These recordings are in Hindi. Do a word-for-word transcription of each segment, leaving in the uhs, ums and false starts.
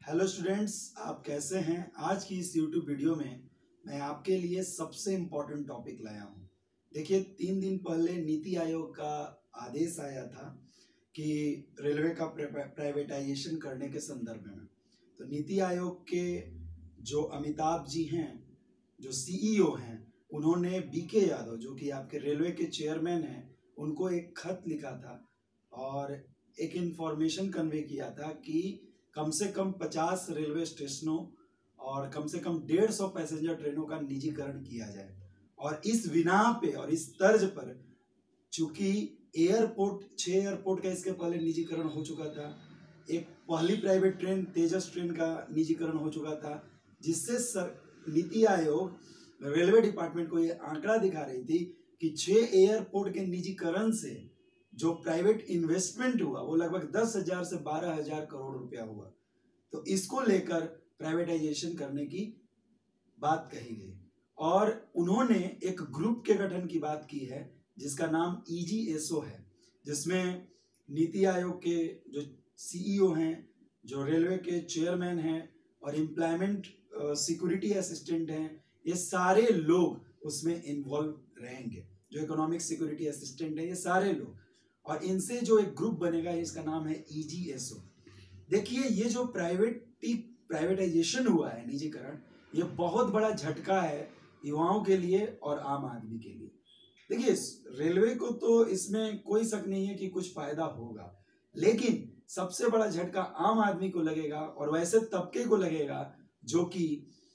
हेलो स्टूडेंट्स, आप कैसे हैं। आज की इस यूट्यूब वीडियो में मैं आपके लिए सबसे इम्पोर्टेंट टॉपिक लाया हूं। देखिए, तीन दिन पहले नीति आयोग का आदेश आया था कि रेलवे का प्राइवेटाइजेशन करने के संदर्भ में। तो नीति आयोग के जो अमिताभ जी हैं, जो सीईओ हैं, उन्होंने बीके यादव, जो कि आपके रेलवे के चेयरमैन हैं, उनको एक खत लिखा था और एक इन्फॉर्मेशन कन्वे किया था कि कम से कम पचास रेलवे स्टेशनों और कम से कम डेढ़ सौ पैसेंजर ट्रेनों का निजीकरण किया जाए। और इस बिना पे और इस तर्ज पर, चूंकि एयरपोर्ट छह एयरपोर्ट का इसके पहले निजीकरण हो चुका था, एक पहली प्राइवेट ट्रेन तेजस ट्रेन का निजीकरण हो चुका था, जिससे sir NITI Aayog railway department को ये आंकड़ा दिखा रही थी कि छह एयरपोर्ट के निजीकरण से जो प्राइवेट इन्वेस्टमेंट हुआ वो लगभग दस हजार से बारह हजार करोड़ रुपया हुआ। तो इसको लेकर प्राइवेटाइजेशन करने की बात कही गई और उन्होंने एक ग्रुप के गठन की बात की है जिसका नाम ईजीएसओ है, जिसमें नीति आयोग के जो सीईओ हैं, जो रेलवे के चेयरमैन हैं और एम्प्लॉयमेंट सिक्योरिटी असिस्टेंट हैं, ये सारे लोग उसमें इन्वॉल्व रहेंगे। जो इकोनॉमिक सिक्योरिटी असिस्टेंट है, ये सारे लोग, और इनसे जो एक ग्रुप बनेगा इसका नाम है ईजीएसओ। देखिए, ये जो प्राइवेटी प्राइवेटाइजेशन हुआ है, निजीकरण, ये बहुत बड़ा झटका है युवाओं के लिए और आम आदमी के लिए। देखिए, रेलवे को तो इसमें कोई शक नहीं है कि कुछ फायदा होगा, लेकिन सबसे बड़ा झटका आम आदमी को लगेगा और वैसे तबके को लगेगा जो कि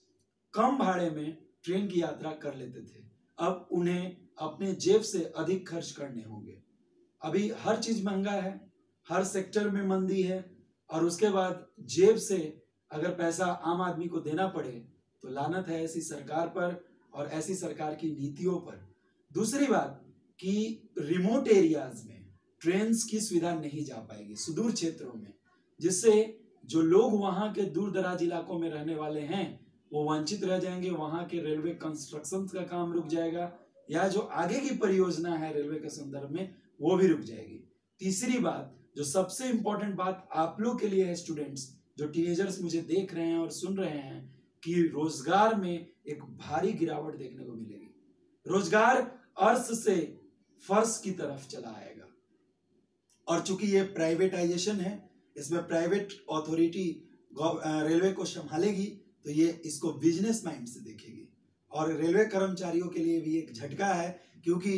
कम भाड़े में ट्रेन की यात्रा कर लेते थे। अब उन्हें अपने जेब से अधिक खर्च करने होंगे। अभी हर चीज महंगा है, हर सेक्टर में मंदी है, और उसके बाद जेब से अगर पैसा आम आदमी को देना पड़े तो लानत है ऐसी सरकार पर और ऐसी सरकार की नीतियों पर। दूसरी बात कि रिमोट एरियाज में ट्रेन्स की सुविधा नहीं जा पाएगी, सुदूर क्षेत्रों में, जिससे जो लोग वहां के दूर दराज इलाकों में रहने वाले हैं वो वंचित रह जाएंगे। वहां के रेलवे कंस्ट्रक्शन का काम रुक जाएगा, या जो आगे की परियोजना है रेलवे के संदर्भ में वो भी रुक जाएगी। तीसरी बात, जो सबसे इंपॉर्टेंट बात आप लोग के लिए है स्टूडेंट्स, जो टीनेजर्स मुझे देख रहे हैं और सुन रहे हैं, कि रोजगार में एक भारी गिरावट देखने को मिलेगी। रोजगार अर्श से फर्श की तरफ चला आएगा। और चूंकि ये प्राइवेटाइजेशन है, इसमें प्राइवेट अथॉरिटी रेलवे को संभालेगी, तो ये इसको बिजनेस माइंड से देखेगी। और रेलवे कर्मचारियों के लिए भी एक झटका है, क्योंकि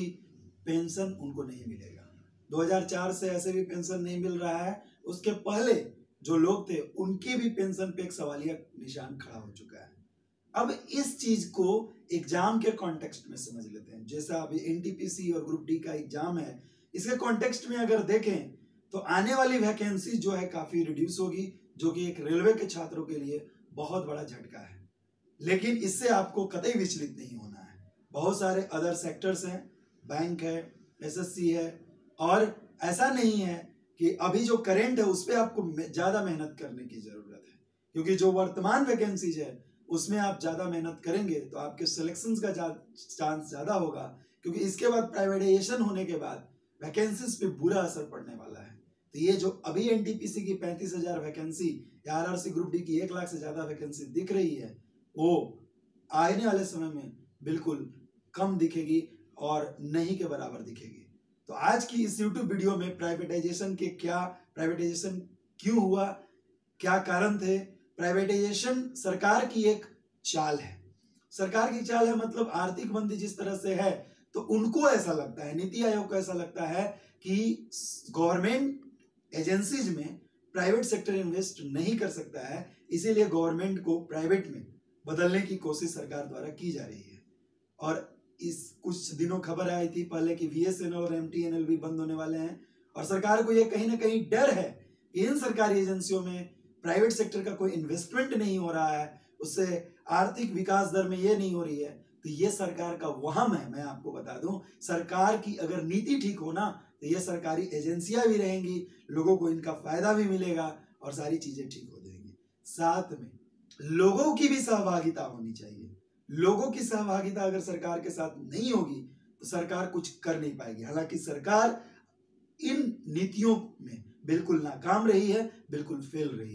पेंशन उनको नहीं मिलेगा। दो हज़ार चार से ऐसे भी पेंशन नहीं मिल रहा है। उसके पहले जो लोग थे उनकी भी पेंशन पे एक सवालिया निशान खड़ा हो चुका है। अब इस चीज को एग्जाम के कॉन्टेक्स्ट में समझ लेते हैं। जैसा अभी एनटीपीसी और ग्रुप डी का एग्जाम है, इसके कॉन्टेक्स्ट में अगर देखें तो आने वाली वैकेंसी जो है काफी रिड्यूस होगी, जो कि एक रेलवे के छात्रों के लिए बहुत बड़ा झटका है। लेकिन इससे आपको कतई विचलित नहीं होना है। बहुत सारे अदर सेक्टर्स हैं, बैंक है, एसएससी है, और ऐसा नहीं है कि अभी जो करंट है उस पर आपको ज्यादा मेहनत करने की जरूरत है, क्योंकि जो वर्तमान वैकेंसीज है उसमें आप ज्यादा मेहनत करेंगे तो आपके सिलेक्शन का चांस ज्यादा होगा, क्योंकि इसके बाद प्राइवेटाइजेशन होने के बाद वैकेंसीज पे बुरा असर पड़ने वाला है। तो ये जो अभी एनटीपीसी की पैंतीस हजार वैकेंसी या आरआरसी ग्रुप डी की एक लाख से ज्यादा वैकेंसी दिख रही है, वो आने वाले समय में बिल्कुल कम दिखेगी और नहीं के बराबर दिखेगी। तो आज की इस यूट्यूब वीडियो में प्राइवेटाइजेशन के क्या, प्राइवेटाइजेशन क्यों हुआ, क्या कारण थे। प्राइवेटाइजेशन सरकार की एक चाल है। सरकार की चाल है मतलब आर्थिक मंदी जिस तरह से है, तो उनको ऐसा लगता है, नीति आयोग को ऐसा लगता है कि गवर्नमेंट एजेंसीज में प्राइवेट सेक्टर इन्वेस्ट नहीं कर सकता है, इसीलिए गवर्नमेंट को प्राइवेट में बदलने की कोशिश सरकार द्वारा की जा रही है। और इस कुछ दिनों खबर आई थी पहले कि बीएसएनएल और एमटीएनएल भी बंद होने वाले हैं, और सरकार को यह कहीं ना कहीं डर है कि इन सरकारी एजेंसियों में प्राइवेट सेक्टर का कोई इन्वेस्टमेंट नहीं हो रहा है, उससे आर्थिक विकास दर में ये नहीं हो रही है। तो ये सरकार का वहम है। मैं आपको बता दूं, सरकार की अगर नीति ठीक हो ना, तो ये सरकारी एजेंसियां भी रहेंगी, लोगों को इनका फायदा भी मिलेगा और सारी चीजें ठीक हो जाएंगी। साथ में लोगों की भी सहभागिता होनी चाहिए। लोगों की सहभागिता अगर सरकार के साथ नहीं होगी तो सरकार कुछ कर नहीं पाएगी। हालांकि सरकार इन नीतियों में बिल्कुल नाकाम रही है, बिल्कुल फेल रही है।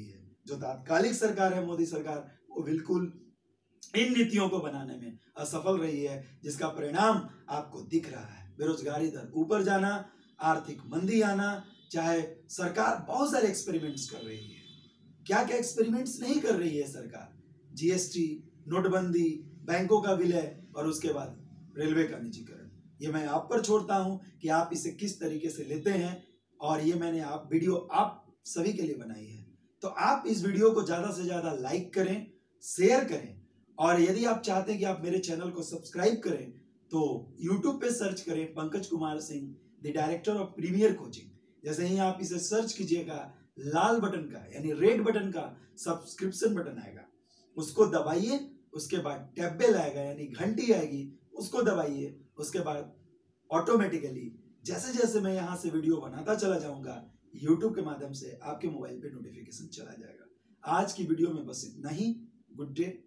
जो तात्कालिक सरकार है मोदी सरकार, वो बिल्कुल इन नीतियों को बनाने में असफल रही है, जिसका परिणाम आपको दिख रहा है। बेरोजगारी दर ऊपर जाना, आर्थिक मंदी आना, चाहे सरकार बहुत सारे एक्सपेरिमेंट्स कर रही है, क्या क्या एक्सपेरिमेंट्स नहीं कर रही है सरकार, जीएसटी, नोटबंदी, बैंकों का विलय और उसके बाद रेलवे का निजीकरण। ये मैं आप पर छोड़ता हूं कि आप इसे किस तरीके से लेते हैं, और ये मैंने आप वीडियो आप सभी के लिए बनाई है। तो आप इस वीडियो को ज्यादा से ज्यादा लाइक करें, शेयर करें, और यदि आप चाहते हैं कि आप मेरे चैनल को सब्सक्राइब करें तो यूट्यूब पे सर्च करें Pankaj Kumar Singh, the director of Premier Coaching. जैसे ही आप इसे सर्च कीजिएगा, लाल बटन का यानी रेड बटन का सब्सक्रिप्शन बटन आएगा, उसको दबाइए। उसके बाद टैब बेल आएगा यानी घंटी आएगी, उसको दबाइए। उसके बाद ऑटोमेटिकली जैसे जैसे मैं यहाँ से वीडियो बनाता चला जाऊंगा, यूट्यूब के माध्यम से आपके मोबाइल पे नोटिफिकेशन चला जाएगा। आज की वीडियो में बस इतना ही। Good day.